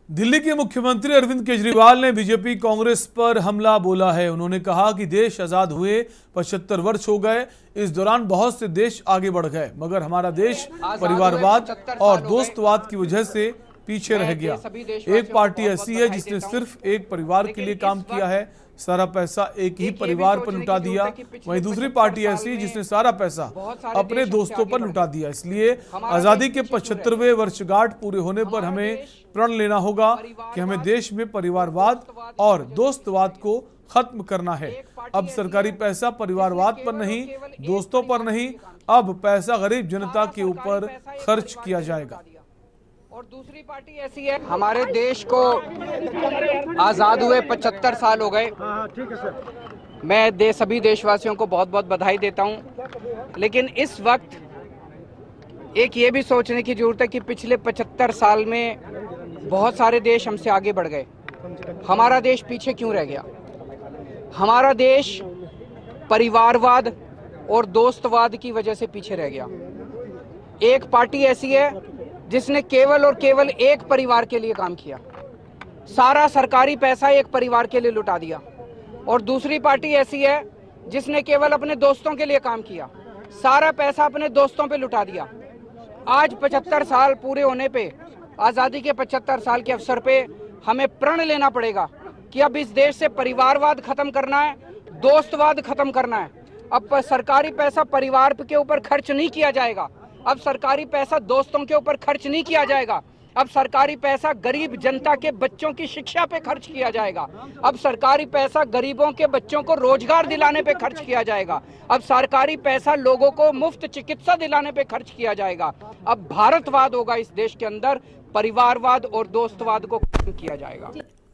दिल्ली के मुख्यमंत्री अरविंद केजरीवाल ने बीजेपी कांग्रेस पर हमला बोला है। उन्होंने कहा कि देश आजाद हुए 75 वर्ष हो गए, इस दौरान बहुत से देश आगे बढ़ गए, मगर हमारा देश परिवारवाद और दोस्तवाद की वजह से पीछे रह गया। एक पार्टी ऐसी है जिसने सिर्फ एक परिवार के लिए काम किया है, सारा पैसा एक ही परिवार पर लुटा दिया। वहीं दूसरी पार्टी ऐसी जिसने सारा पैसा अपने दोस्तों पर लुटा दिया। इसलिए आजादी के 75वें वर्षगांठ पूरे होने पर हमें प्रण लेना होगा कि हमें देश में परिवारवाद और दोस्तवाद को खत्म करना है। अब सरकारी पैसा परिवारवाद पर नहीं, दोस्तों पर नहीं, अब पैसा गरीब जनता के ऊपर खर्च किया जाएगा। और दूसरी पार्टी ऐसी है, हमारे देश को आजाद हुए 75 साल हो गए। मैं सभी देशवासियों को बहुत बहुत बधाई देता हूं, लेकिन इस वक्त एक ये भी सोचने की जरूरत है कि पिछले 75 साल में बहुत सारे देश हमसे आगे बढ़ गए, हमारा देश पीछे क्यों रह गया? हमारा देश परिवारवाद और दोस्तवाद की वजह से पीछे रह गया। एक पार्टी ऐसी है जिसने केवल और केवल एक परिवार के लिए काम किया, सारा सरकारी पैसा एक परिवार के लिए लुटा दिया। और दूसरी पार्टी ऐसी है जिसने केवल अपने दोस्तों के लिए काम किया, सारा पैसा अपने दोस्तों पे लुटा दिया। आज 75 साल पूरे होने पे, आज़ादी के 75 साल के अवसर पे हमें प्रण लेना पड़ेगा कि अब इस देश से परिवारवाद खत्म करना है, दोस्तवाद खत्म करना है। अब सरकारी पैसा परिवार के ऊपर खर्च नहीं किया जाएगा, अब सरकारी पैसा दोस्तों के ऊपर खर्च नहीं किया जाएगा, अब सरकारी पैसा गरीब जनता के बच्चों की शिक्षा पे खर्च किया जाएगा, अब सरकारी पैसा गरीबों के बच्चों को रोजगार दिलाने पे खर्च किया जाएगा, अब सरकारी पैसा लोगों को मुफ्त चिकित्सा दिलाने पे खर्च किया जाएगा। अब भारतवाद होगा इस देश के अंदर, परिवारवाद और दोस्तवाद को खत्म किया जाएगा।